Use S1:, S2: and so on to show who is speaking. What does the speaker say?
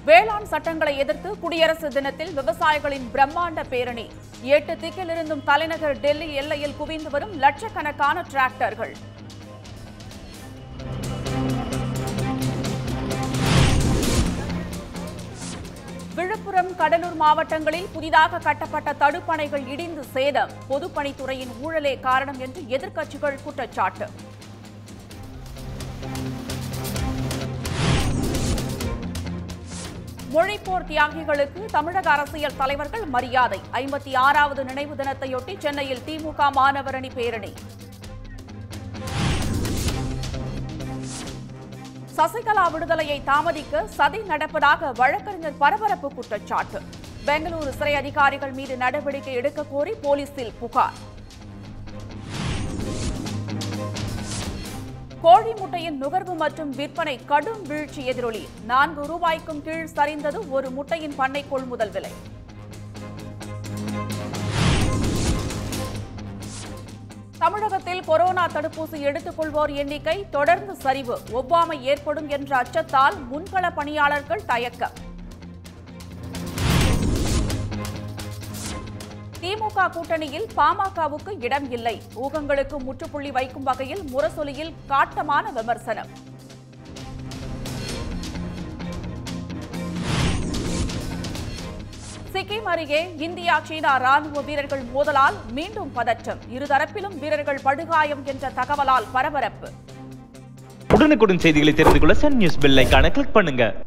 S1: வேளாண் சட்டங்களை எதிர்த்து குடியரசு தினத்தில் விவசாயிகளின் பிரம்மாண்ட பேரணி. 8 திக்கிலிருந்தும் தலைநகர் டெல்லி எல்லையில் குவிந்து வரும் லட்சக்கணக்கான டிராக்டர்கள். விழுப்புரம், கடலூர் மாவட்டங்களில் புதிதாக கட்டப்பட்ட தடுப்பணைகள் இடிந்து சேதம். பொதுப்பணித்துறையின் ஊழலே காரணம் என்று எதிர்க்கட்சிகள் குற்றச்சாட்டு. மொழிப்போர் தியாகிகளுக்கு தமிழக அரசியல் தலைவர்கள் மரியாதை. 56வது நினைவு தினத்தையொட்டி சென்னையில் திமுக மாணவரணி பேரணி. சசிகலா விடுதலையை தாமதிக்க சதி நடப்பதாக வழக்கறிஞர் பரபரப்பு குற்றச்சாட்டு. பெங்களூரு சிறை அதிகாரிகள் மீது நடவடிக்கை எடுக்க கோரி போலீசில் புகார். கோழி முட்டையின் நுகர்வு மற்றும் விற்பனை கடும் வீழ்ச்சி எதிரொலி. 4 ரூபாய்க்கும் கீழ் சரிந்தது ஒரு முட்டையின் பண்ணை கொள்முதல் விலை. தமிழகத்தில் கொரோனா தடுப்பூசி எடுத்துக் கொள்வோர் எண்ணிக்கை தொடர்ந்து சரிவு. ஒவ்வாமை ஏற்படும் என்ற அச்சத்தால் முன்கள பணியாளர்கள் தயக்கம். திமுக கூட்டணியில் பாமகவுக்கு இடம் இல்லை. ஊகங்களுக்கு முற்றுப்புள்ளி வைக்கும் வகையில் முரசொலியில் காட்டமான விமர்சனம். சிக்கிம் அருகே இந்தியா சீனா ராணுவ வீரர்கள் மோதலால் மீண்டும் பதற்றம். இருதரப்பிலும் வீரர்கள் படுகாயம் என்ற தகவலால் பரபரப்பு.
S2: உடனுக்குடன் செய்திகளை தெரிந்து கொள்ள சன் நியூஸ் பெல் ஐகானை கிளிக் பண்ணுங்க.